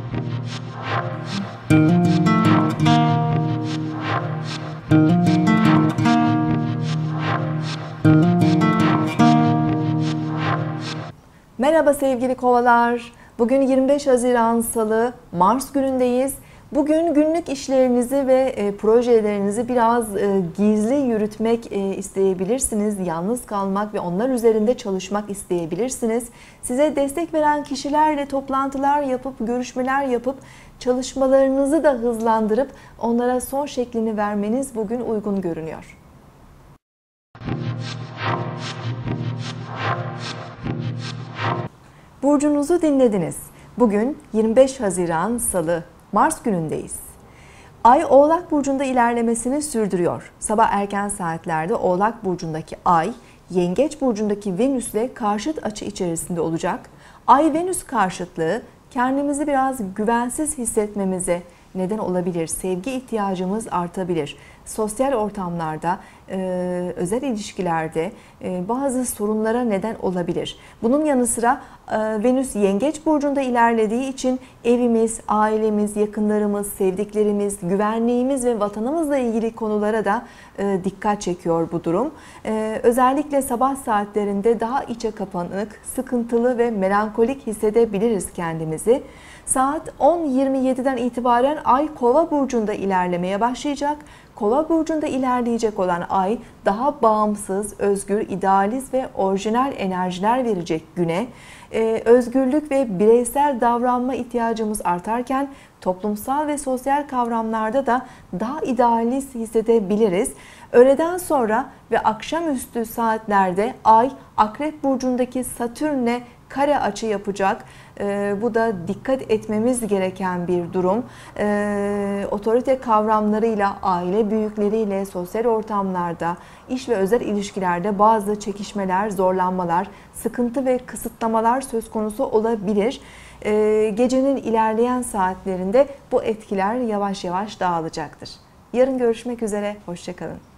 Merhaba sevgili kovalar. Bugün 25 Haziran Salı, Mars günündeyiz. Bugün günlük işlerinizi ve projelerinizi biraz gizli yürütmek isteyebilirsiniz. Yalnız kalmak ve onlar üzerinde çalışmak isteyebilirsiniz. Size destek veren kişilerle toplantılar yapıp, görüşmeler yapıp, çalışmalarınızı da hızlandırıp onlara son şeklini vermeniz bugün uygun görünüyor. Burcunuzu dinlediniz. Bugün 25 Haziran Salı, Mars günündeyiz. Ay Oğlak Burcu'nda ilerlemesini sürdürüyor. Sabah erken saatlerde Oğlak Burcu'ndaki Ay, Yengeç Burcu'ndaki Venüs'le karşıt açı içerisinde olacak. Ay-Venüs karşıtlığı kendimizi biraz güvensiz hissetmemize neden olabilir. Sevgi ihtiyacımız artabilir. Sosyal ortamlarda, özel ilişkilerde bazı sorunlara neden olabilir. Bunun yanı sıra Venüs Yengeç Burcu'nda ilerlediği için evimiz, ailemiz, yakınlarımız, sevdiklerimiz, güvenliğimiz ve vatanımızla ilgili konulara da dikkat çekiyor bu durum. Özellikle sabah saatlerinde daha içe kapanık, sıkıntılı ve melankolik hissedebiliriz kendimizi. Saat 10.27'den itibaren Ay Kova Burcu'nda ilerlemeye başlayacak. Kova Burcu'nda ilerleyecek olan Ay daha bağımsız, özgür, idealist ve orijinal enerjiler verecek güne. Özgürlük ve bireysel davranma ihtiyacımız artarken toplumsal ve sosyal kavramlarda da daha idealist hissedebiliriz. Öğleden sonra ve akşamüstü saatlerde Ay Akrep Burcu'ndaki Satürn'le kare açı yapacak. Bu da dikkat etmemiz gereken bir durum. Otorite kavramlarıyla, aile büyükleriyle, sosyal ortamlarda, iş ve özel ilişkilerde bazı çekişmeler, zorlanmalar, sıkıntı ve kısıtlamalar söz konusu olabilir. Gecenin ilerleyen saatlerinde bu etkiler yavaş yavaş dağılacaktır. Yarın görüşmek üzere, hoşça kalın.